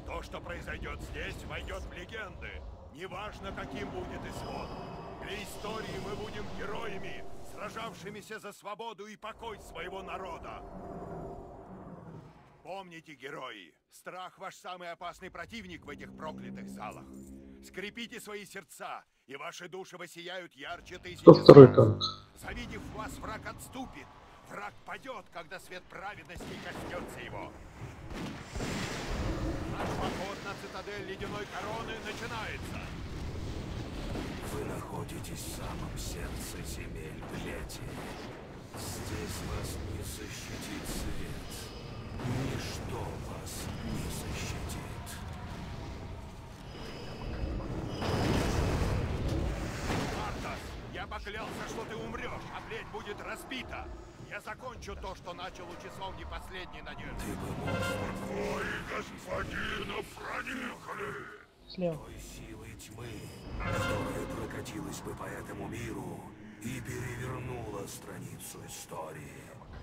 То, что произойдет здесь, войдет в легенды. Неважно, каким будет исход. Для истории мы будем героями, сражавшимися за свободу и покой своего народа. Помните, герои, страх ваш самый опасный противник в этих проклятых залах. Скрепите свои сердца, и ваши души воссияют ярче тысячи звезд. Завидев вас, враг отступит. Враг падет, когда свет праведности коснется его. Наш поход на цитадель Ледяной Короны начинается. Вы находитесь в самом сердце земель Плети. Здесь вас не защитит свет. Ничто вас не защитит. Артас, я поклялся, что ты умрешь, а плеть будет разбита. Я закончу то, что начал у часовни последней надежды. Ты бы мог Твои господинов проникли! Слева. той силой тьмы, которая прокатилась бы по этому миру и перевернула страницу истории.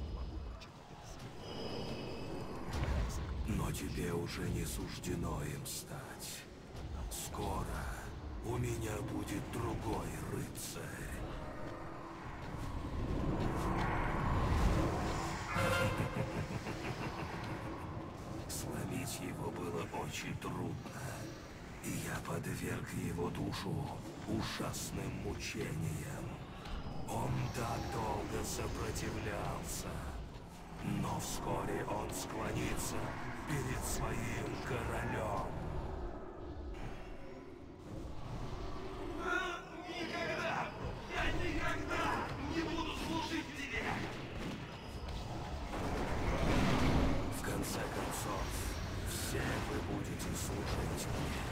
Но тебе уже не суждено им стать. Скоро у меня будет другой рыцарь. Сломить его было очень трудно, и я подверг его душу ужасным мучениям. Он так долго сопротивлялся, но вскоре он склонится перед своим королем. Никогда! Я никогда не буду служить тебе! В конце концов, все вы будете служить мне.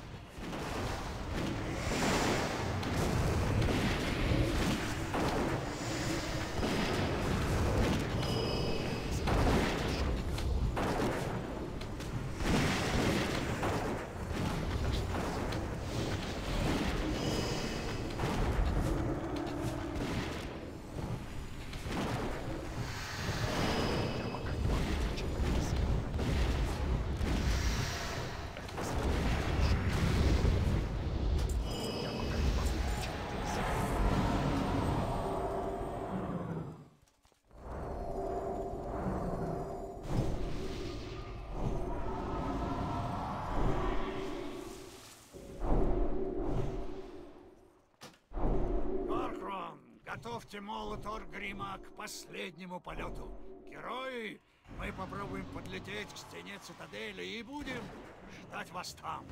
Готовьте молот Оргрима к последнему полету. Герои, мы попробуем подлететь к стене цитадели и будем ждать вас там.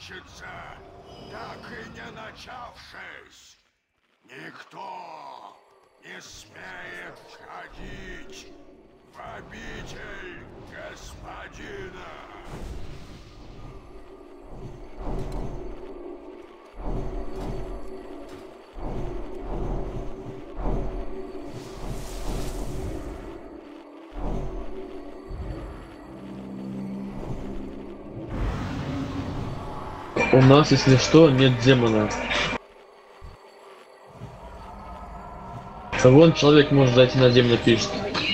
кончится, так и не начавшись. Никто не смеет входить в обитель господина. У нас, если что, нет демона. Вон человек может зайти на демона, пишет.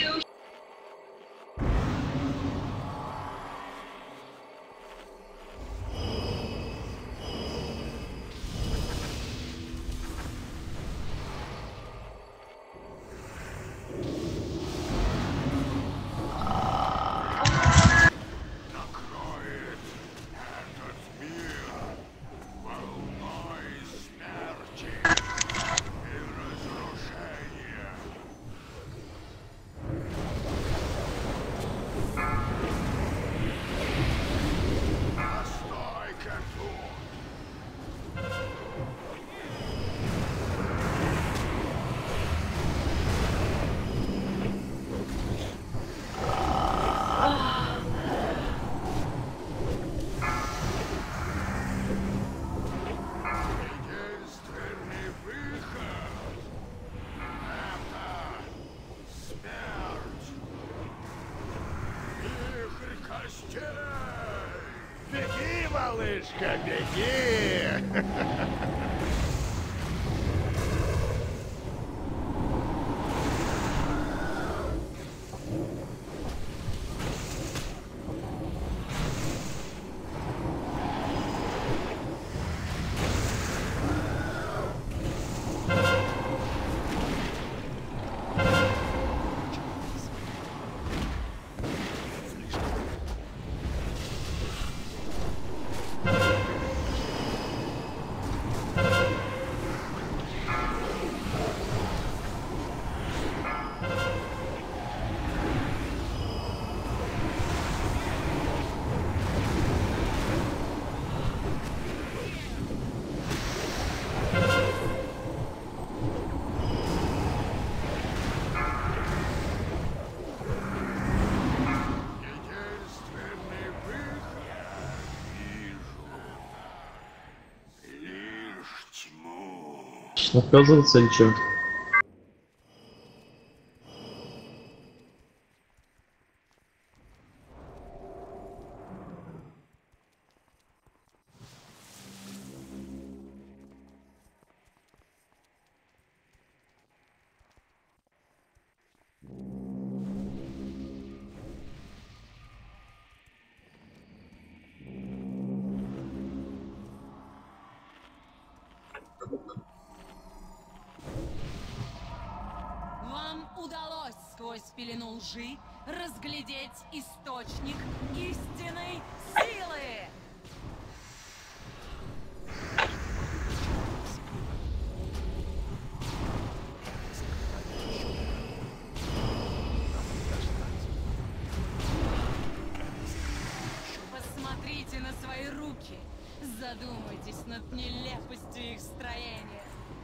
Беги, малышка, беги! Наказываться или что? Удалось сквозь пелену лжи разглядеть источник истинной силы. Посмотрите на свои руки, задумайтесь над нелепостью их строения.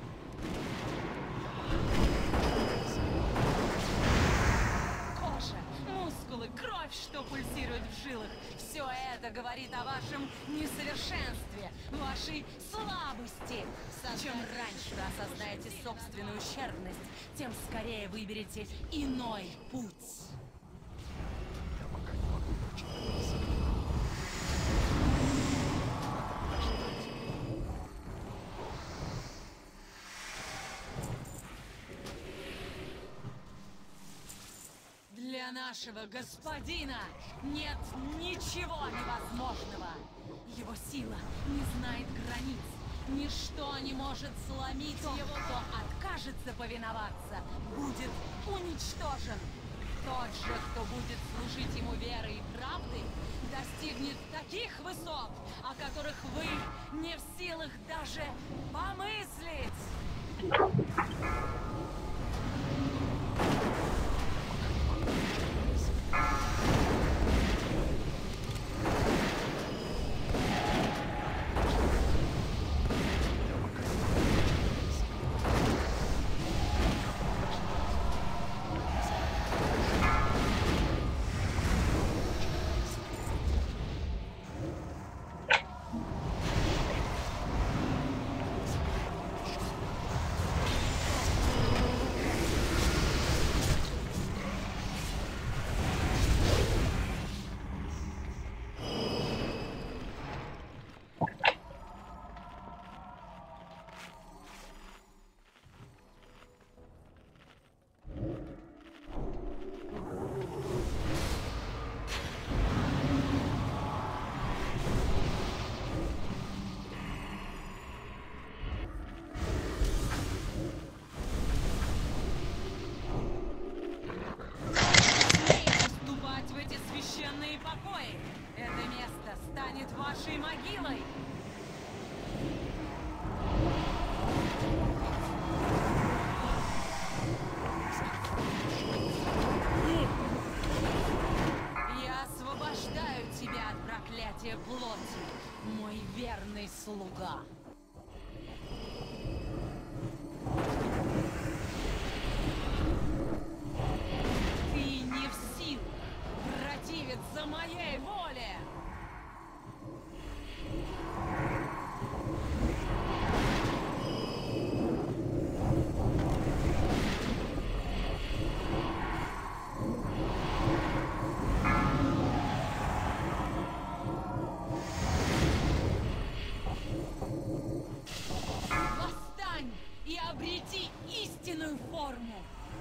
Мускулы, кровь, что пульсирует в жилах. Все это говорит о вашем несовершенстве, вашей слабости. Чем раньше вы осознаете собственную ущербность, тем скорее выберете иной путь. Для нашего господина нет ничего невозможного. Его сила не знает границ. Ничто не может сломить его. Кто откажется повиноваться, будет уничтожен. Тот же, кто будет служить ему верой и правдой, достигнет таких высот, о которых вы не в силах даже помыслить. вашей могилой. Я освобождаю тебя от проклятия плоти, мой верный слуга. Ты не в силах противиться моей воле. Восстань и обрети истинную форму.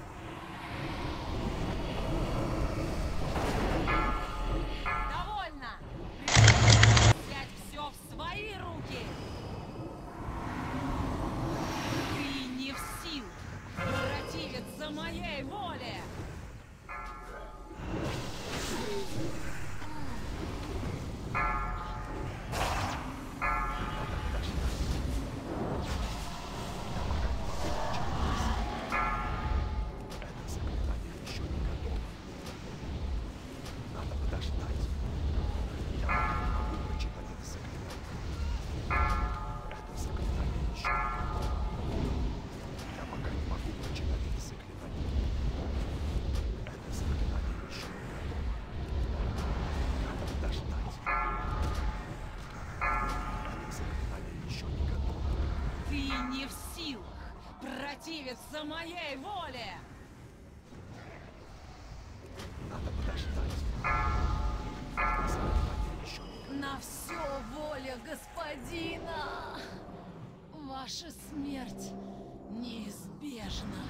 Довольно! Взять все в свои руки! Ты не в силах противиться моей воле! Ты не в силах противиться моей воле! На все воля господина! Ваша смерть неизбежна.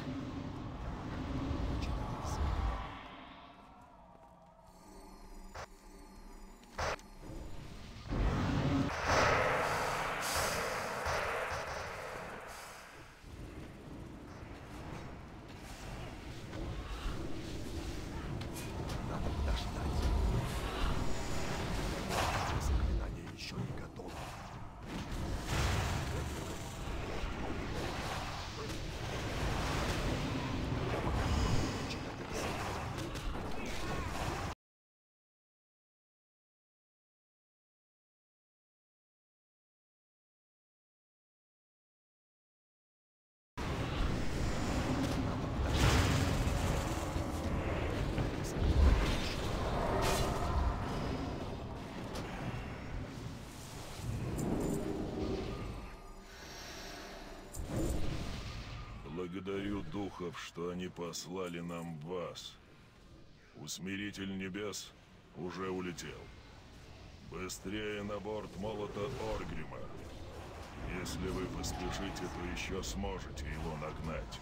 Благодарю духов, что они послали нам вас. Усмиритель небес уже улетел. Быстрее на борт молота Оргрима. Если вы поспешите, то еще сможете его нагнать.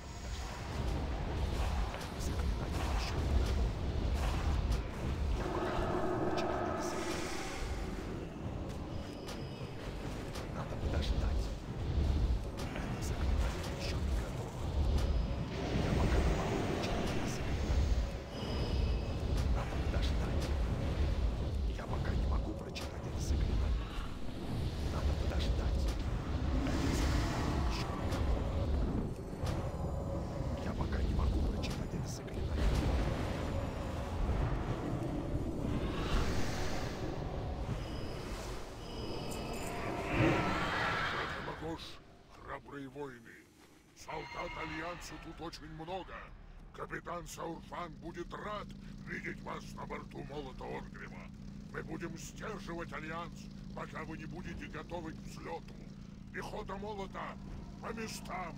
Храбрые воины. Солдат Альянса тут очень много. Капитан Саурфан будет рад видеть вас на борту молота Оргрима. Мы будем сдерживать Альянс, пока вы не будете готовы к взлету. Пехота молота по местам.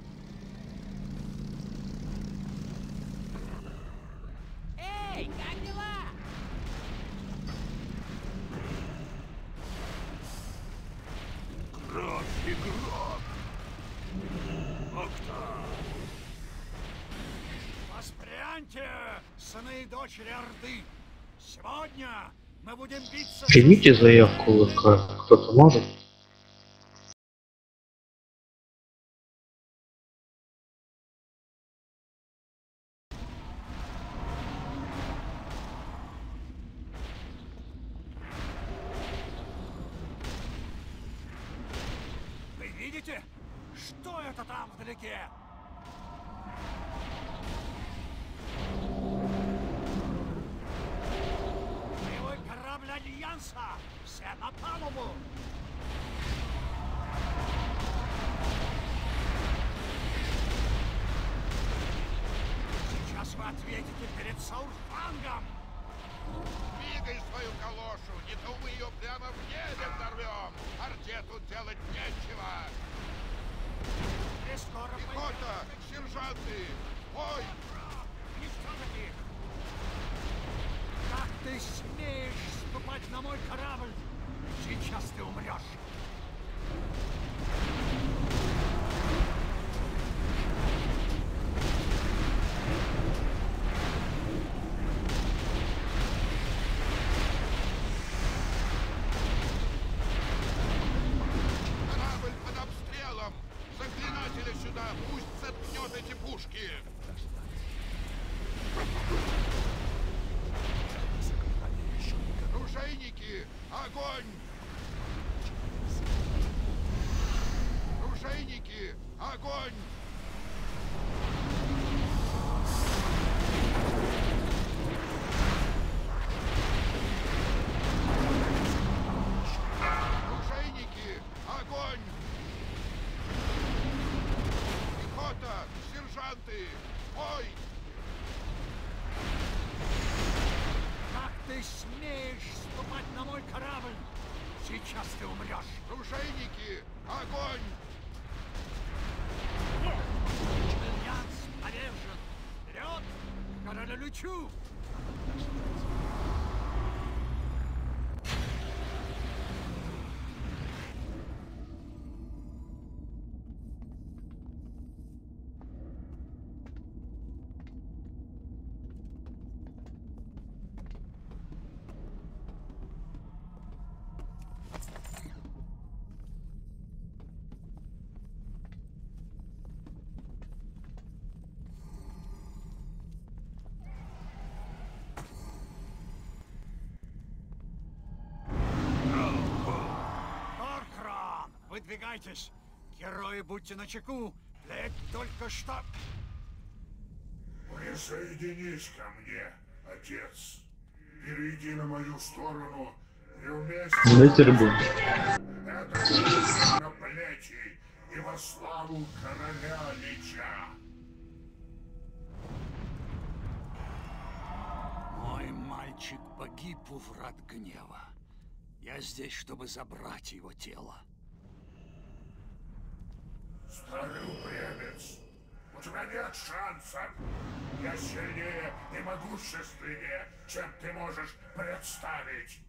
Эй, как дела? Град и град! Окта! Воспряньте, сыны и дочери Орды! Сегодня мы будем биться... Примите заявку ВК. Кто-то может? вдалеке. Боевой корабль Альянса! Все на палубу! Сейчас вы ответите перед Саурфангом! Двигай свою калошу, не то мы ее прямо в небе взорвем. Орде тут делать нечего. И скоро Пехота, сержанты, ой! Ничего. Как ты смеешь ступать на мой корабль? Сейчас ты умрешь. Корабль под обстрелом! Заклинателя сюда, пусть заткнет эти пушки! Ружейники, огонь! Ружейники, огонь! Ружейники, огонь! Пехота, сержанты, бой! Как ты смеешь ступать на мой корабль? Сейчас ты умрешь. Ружейники, огонь! Альянс повержен. Вперед к королю-лючу! Торкран, выдвигайтесь. Герои, будьте начеку. Ледь только что... Присоединись ко мне, отец. Перейди на мою сторону и вместе... Не терпу. Это на плечи и во славу короля Лича. Мой мальчик погиб у врат гнева. Я здесь, чтобы забрать его тело. Старый упрямец, у тебя нет шансов. Я сильнее и могущественнее, чем ты можешь представить.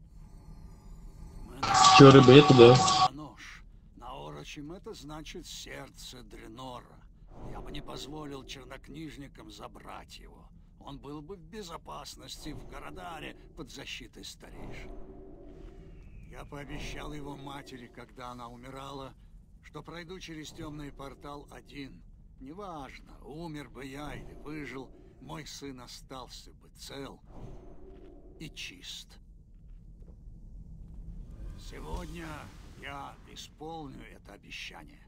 Чё, рыба, я туда. Нож. На орочем это значит сердце Дренора. Я бы не позволил чернокнижникам забрать его. Он был бы в безопасности в Городаре под защитой старейшин. Я пообещал его матери, когда она умирала, что пройду через темный портал один. Неважно, умер бы я или выжил, мой сын остался бы цел и чист. Сегодня я исполню это обещание.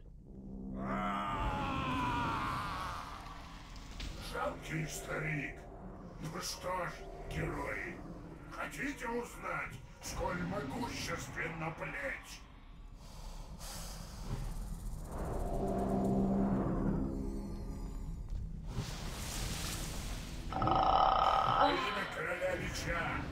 Жалкий старик. Ну что ж, герои, хотите узнать, сколь могущественно плеть? Во имя короля Лича.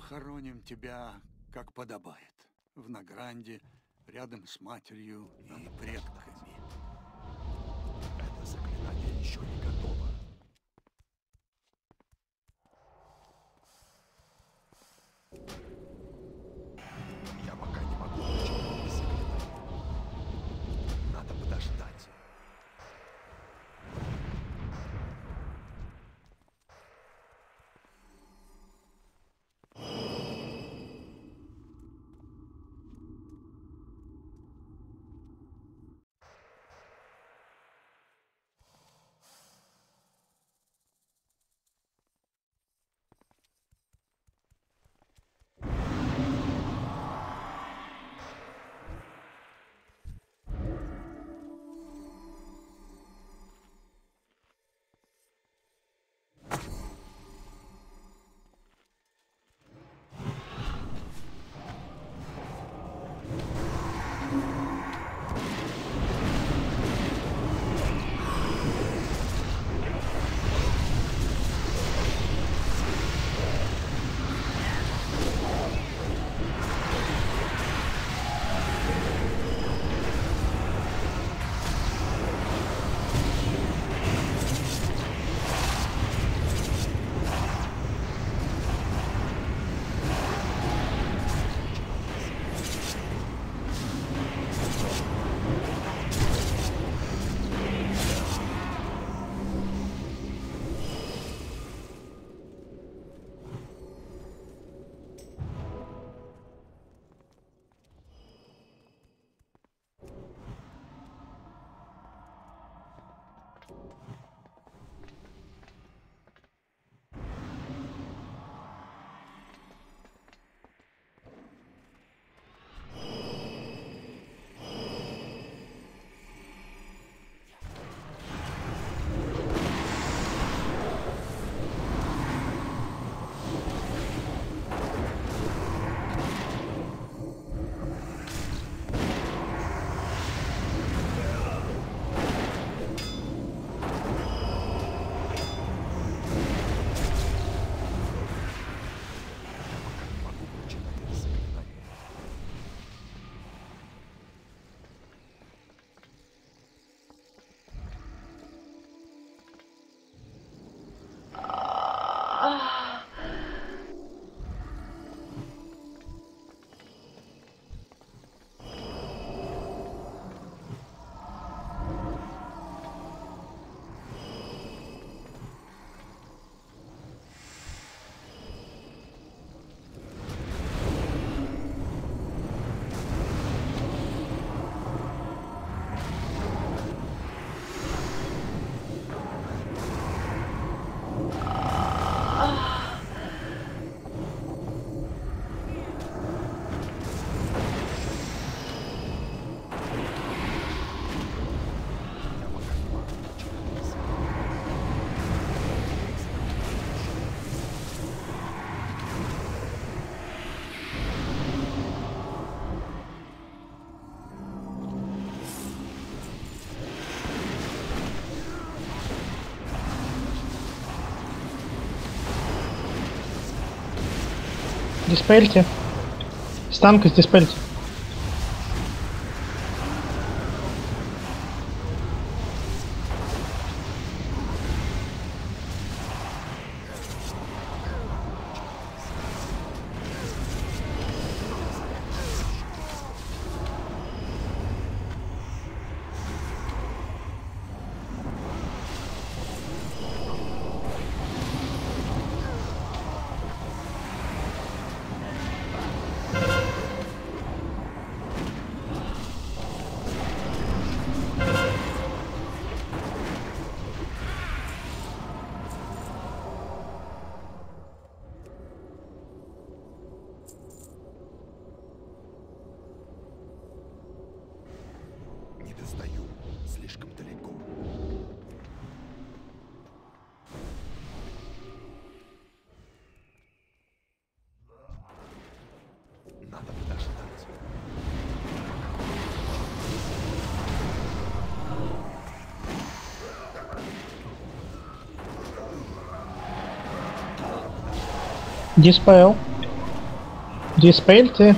похороним тебя, как подобает, в Награнде, рядом с матерью и предками. Это заклинание еще не готово. Я пока не могу начать заклинание. Надо подождать. Диспельте. Станка с диспельте. Не достаю. Слишком далеко. Надо подождать. Диспел. Диспельте.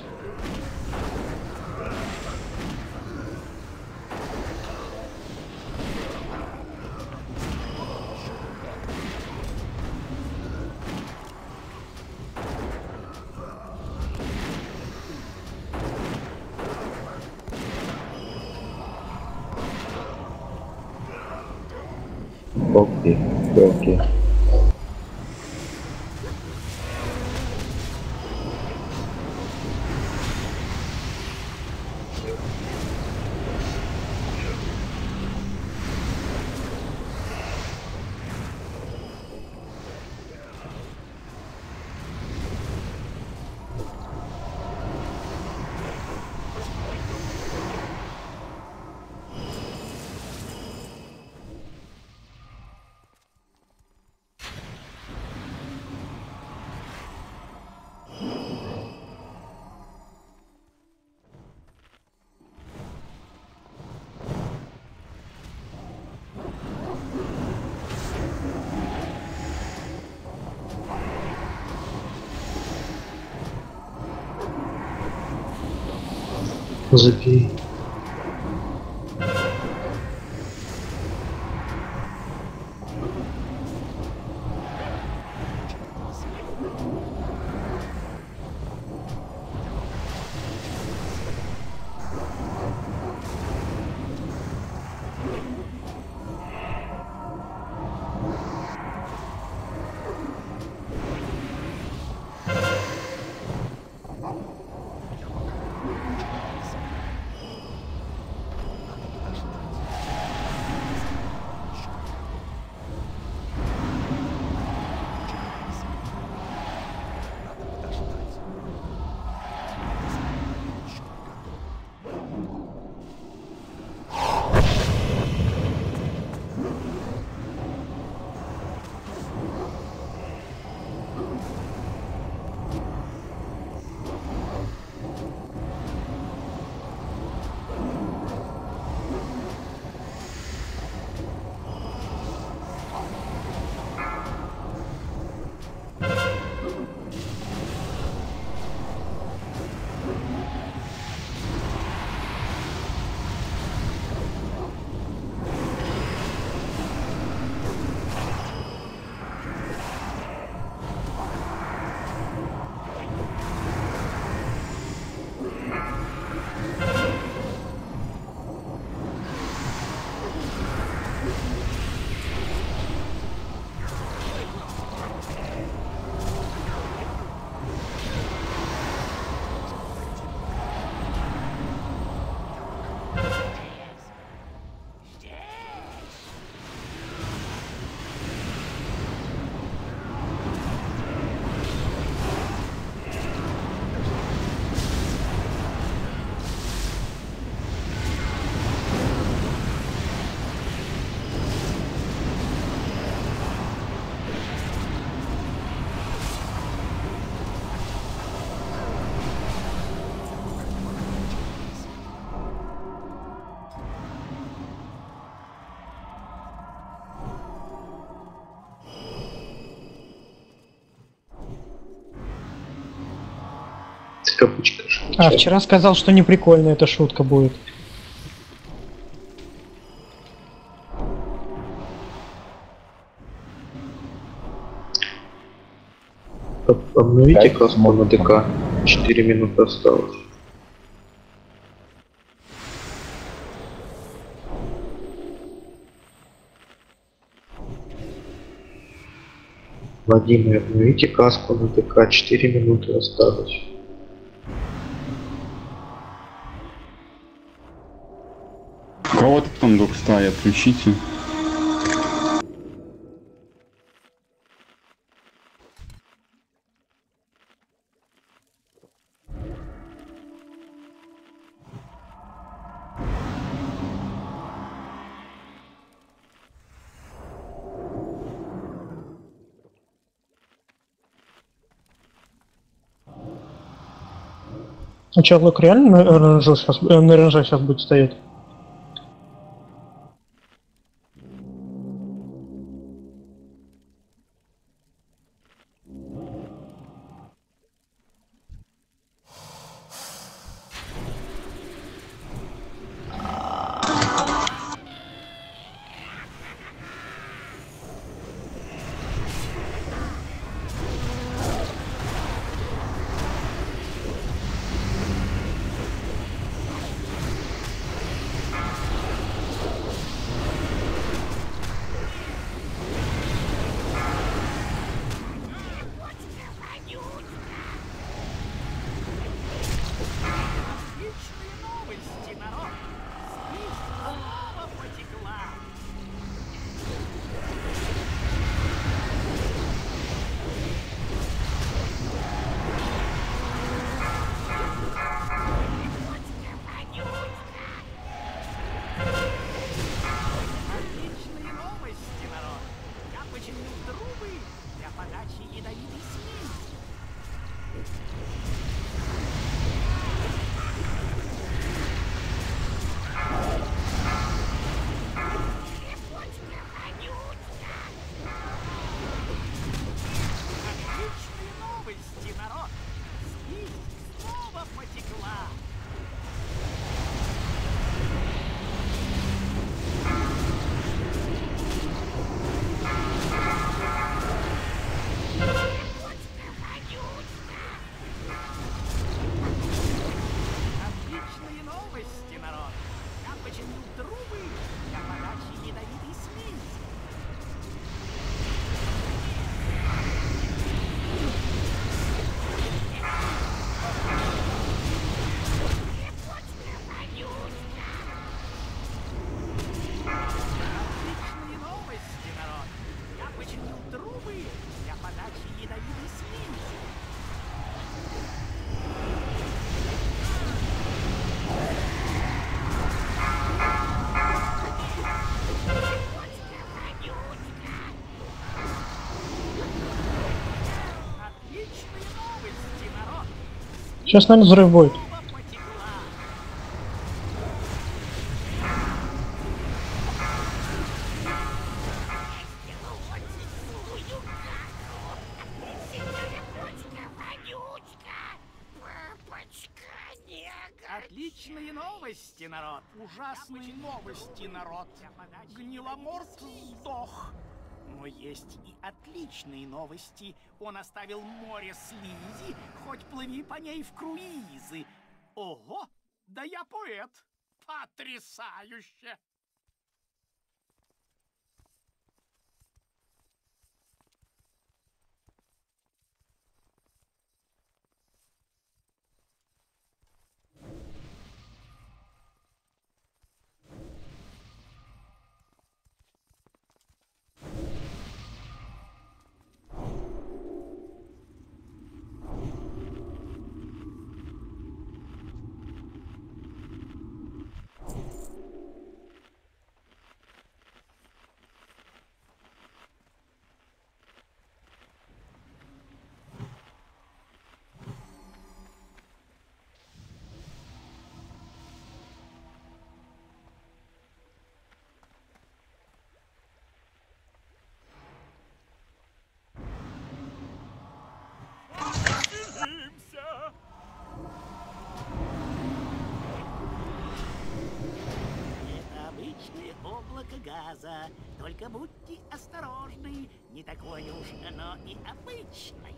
Окей, окей. Забей. Капучка. А, вчера сказал, что не прикольно эта шутка будет. Обновите каску на ДК. 4 минуты осталось. Владимир, обновите каску на ДК. 4 минуты осталось. У кого-то там док стоит, отключите. А Чарлок реально на РНЖ сейчас будет стоять? Сейчас, наверное, взрыв будет. Отличные новости, народ. Ужасные новости, народ. Гниломорт сдох. Но есть и отличные новости. Он оставил море слизи, хоть плыви по ней в круизы. Ого, да я поэт. Потрясающе! Облако газа. Только будьте осторожны, не такое уж оно и обычное.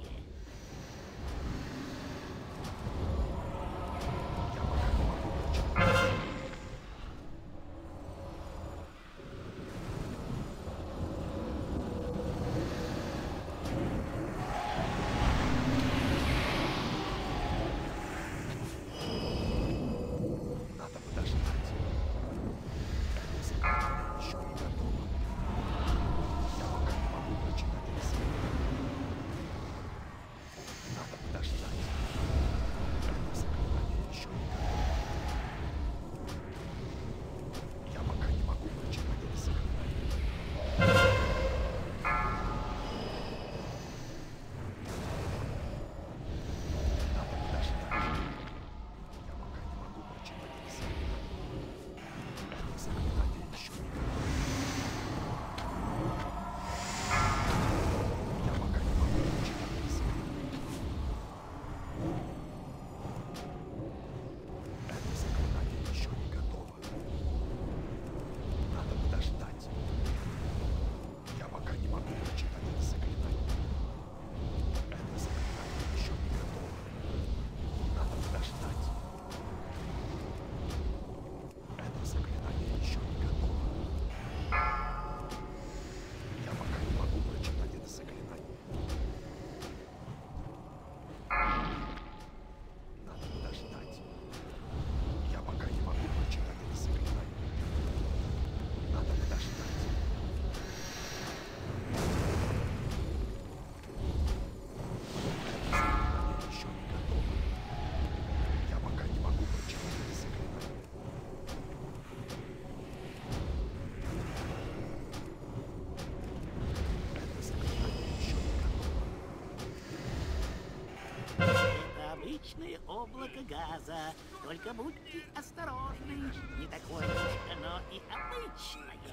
Обычное облако газа. Только будьте осторожны, не такое уж оно и обычное.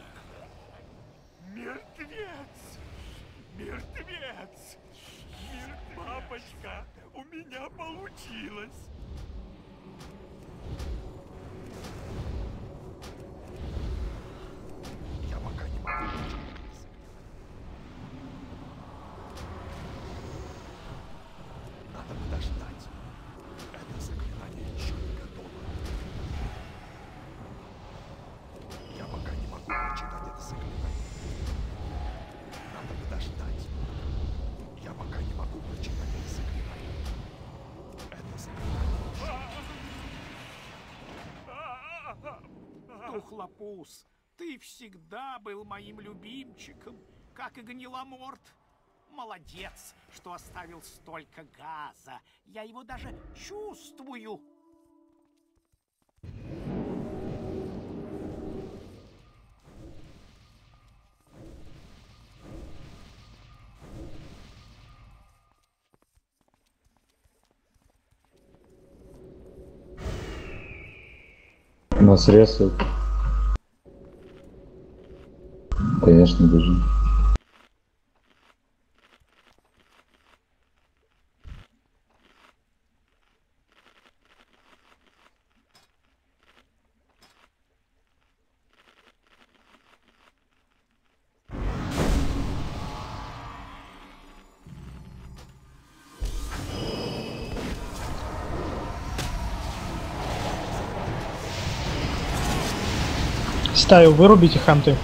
Мертвец! Мертвец! Папочка, у меня получилось! Я пока не могу. Надо подождать. Это заклинание еще не готово. Я пока не могу прочитать это заклинание. Надо подождать. Я пока не могу прочитать это заклинание. Это заклинание. Тухлопус, ты всегда был моим любимчиком, как и Гниломорт. Молодец, что оставил столько газа. Я его даже чувствую. Нас резают. Конечно, бежим. Стаю вырубите, ханты.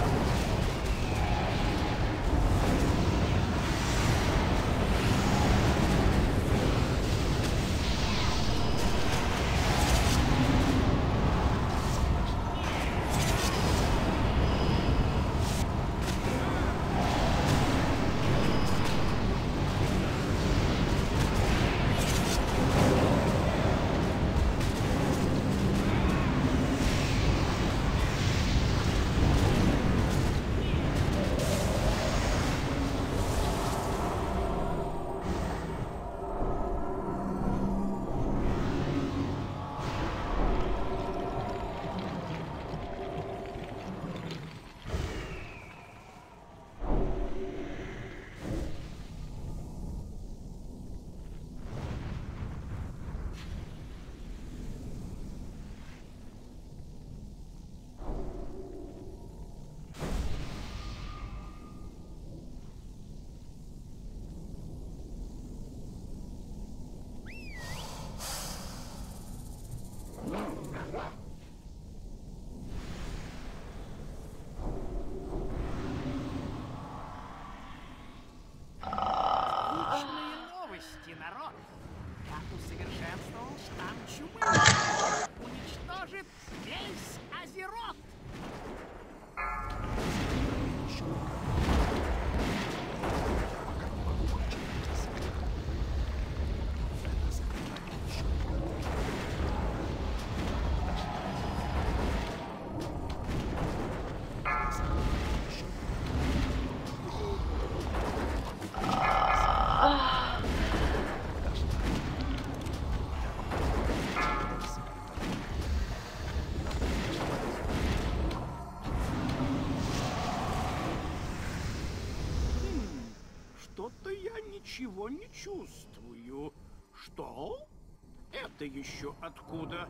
Народ, я усовершенствовал штамм чумы. Уничтожит весь Азерот. Что-то я ничего не чувствую. Что? Это еще откуда?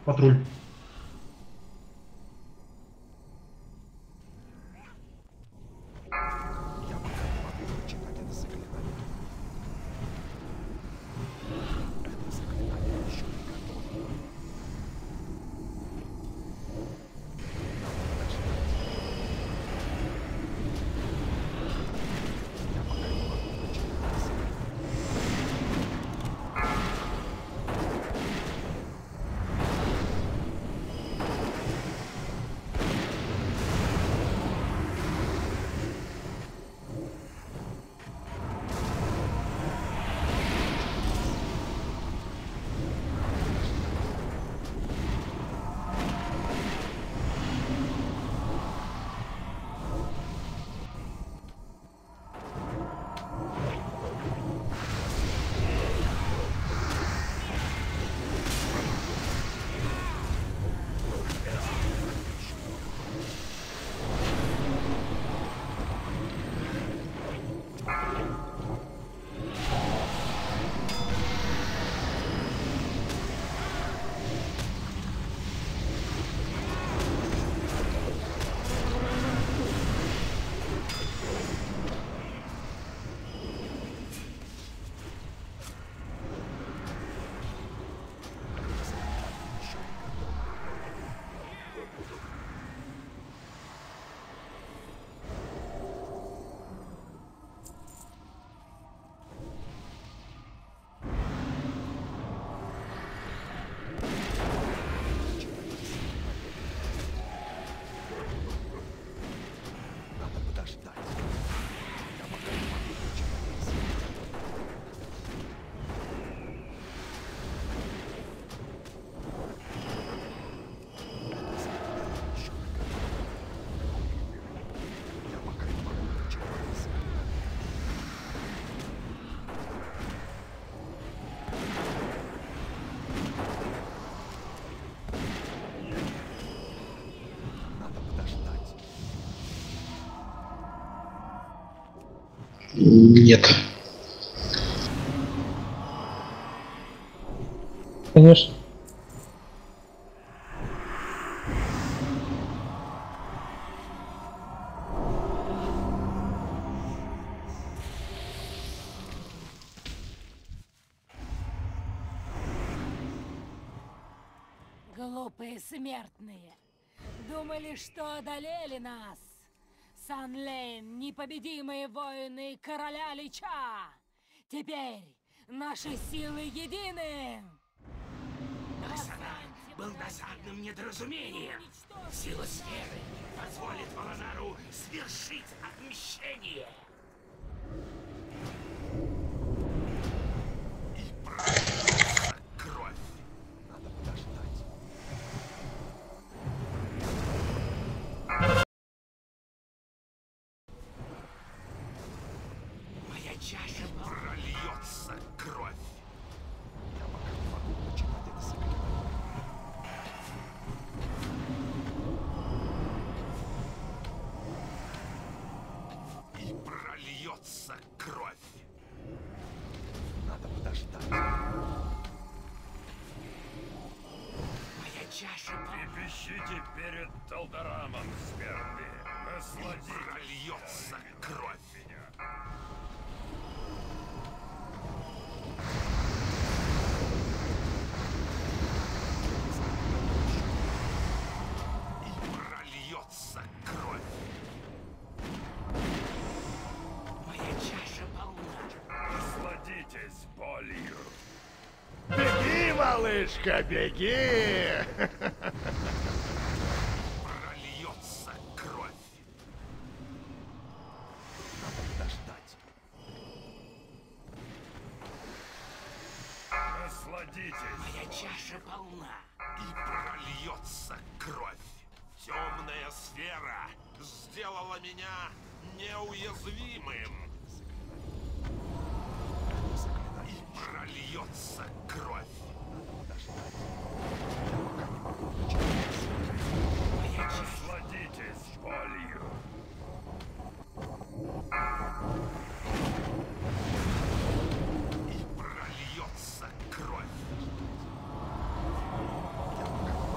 Патруль. Нет. Конечно. Глупые смертные. Думали, что одолели нас. Санлейн, непобедимые воины короля Лича. Теперь наши силы едины. Был досадным недоразумением. Сила сферы позволит Волонару свершить отмщение. И прольется кровь. Надо подождать. Моя чаша прольется кровь. Я пока не могу начинать это заклинание. И прольется кровь. Надо подождать. Моя чаша Трепещите перед Талдарамом, смертные. Насладитесь. И прольется кровь. И прольется кровь. Моя чаша полна. Насладитесь болью. Беги, малышка, беги! Прольется кровь. Надо подождать. Насладитесь. Моя чаша полна. И прольется кровь. Темная сфера сделала меня неуязвимым. И прольется кровь. Насладитесь болью. И прольется кровь.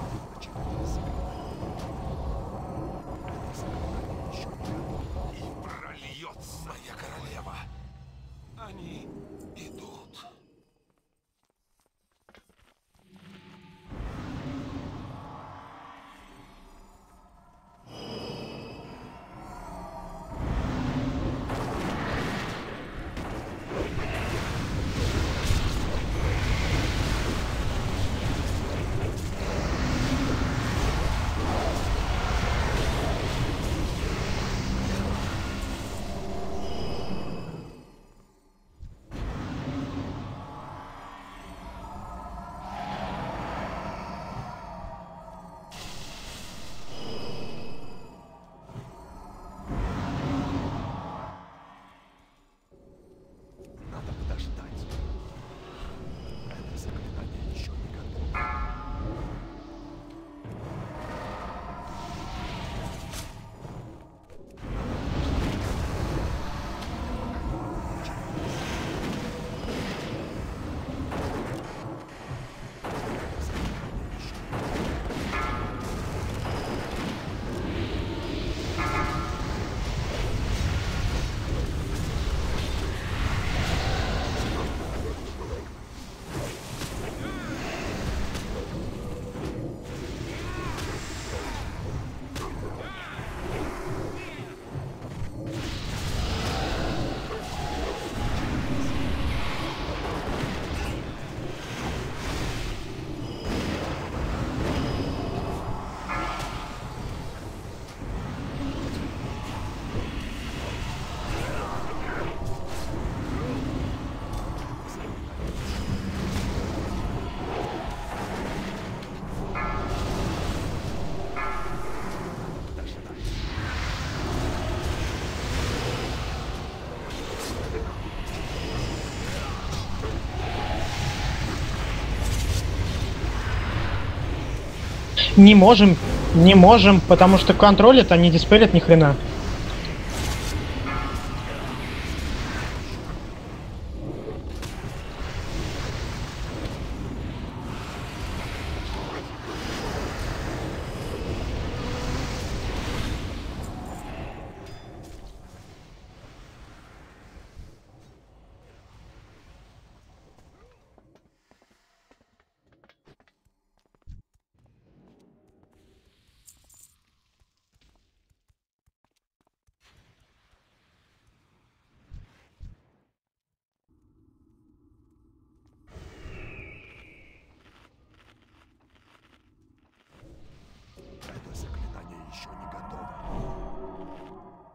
Не можем, потому что контролят, а не диспелят ни хрена. Это заклинание еще не готово.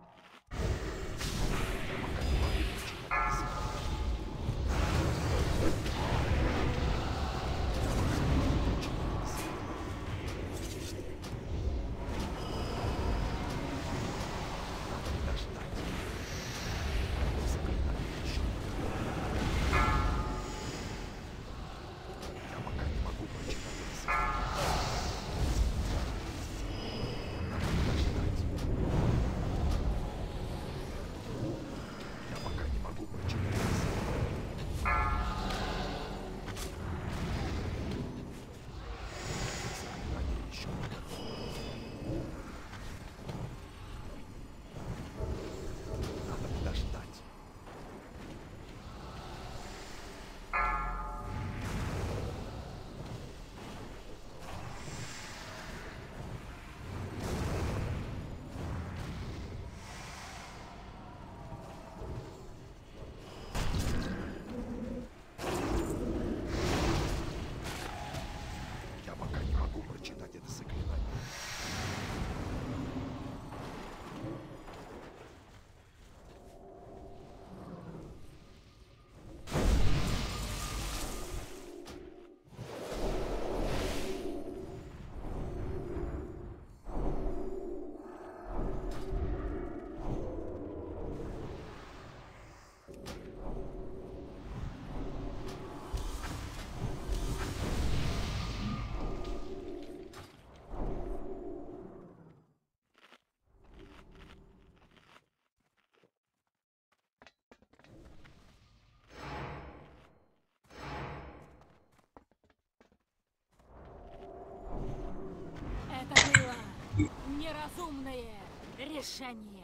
Неразумное решение.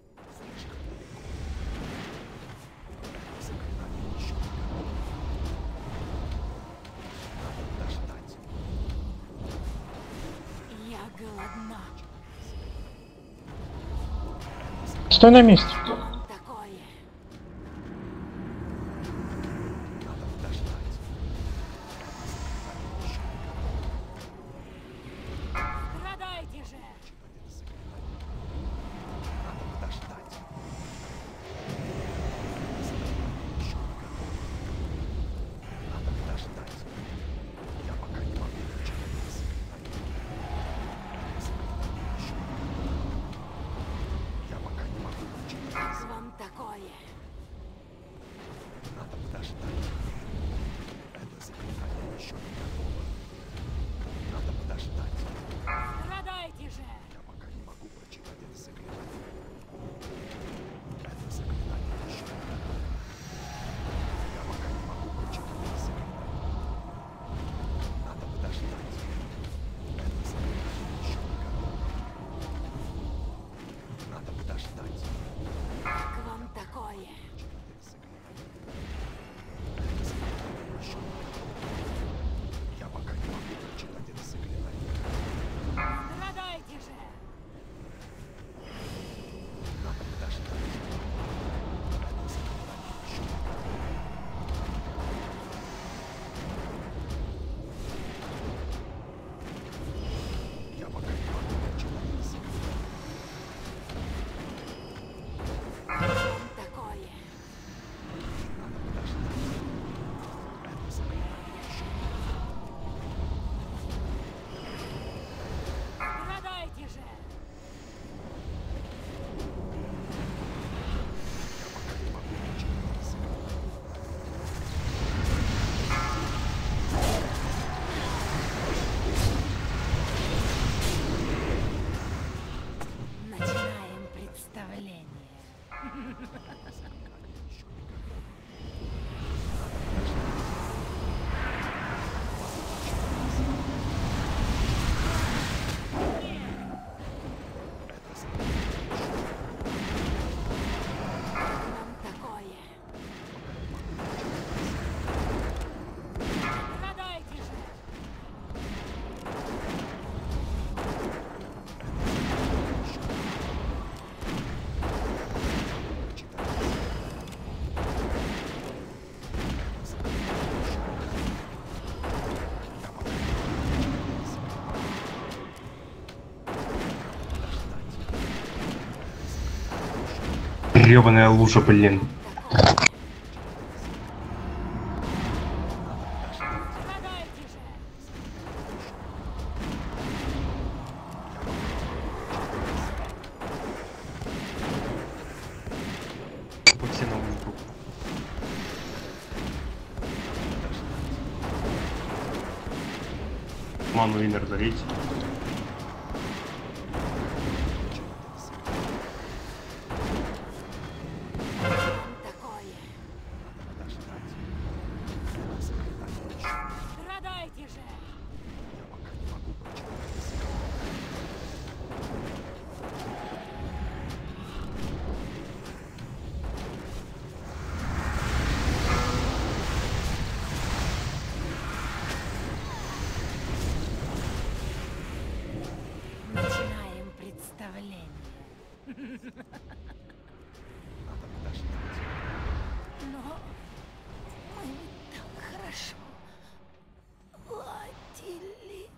Я голодна. Стой на месте. Такое. Страдайте же. Гребаная лужа, блин. Ману инер дарить. Начинаем представление. Но мы так хорошо ладили.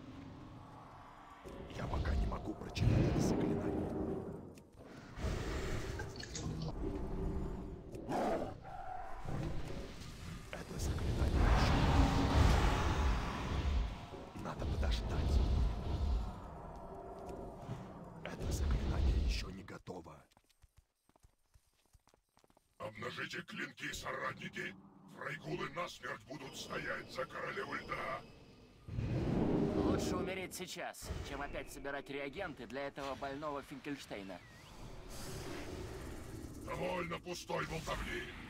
Я пока не могу прочитать это заклинание. Это заклинание еще. Надо подождать. Это заклинание еще не готово. Обнажите клинки, соратники. Фрайгулы насмерть будут стоять за королевой льда. Лучше умереть сейчас, чем опять собирать реагенты для этого больного Финкельштейна. Довольно пустой болтовни.